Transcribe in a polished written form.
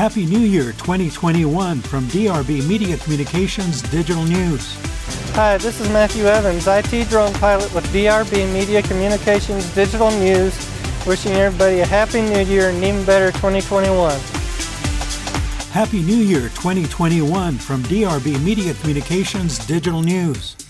Happy New Year 2021 from DRB Media Communications Digital News. Hi, this is Matthew Evans, IT drone pilot with DRB Media Communications Digital News, wishing everybody a Happy New Year and even better 2021. Happy New Year 2021 from DRB Media Communications Digital News.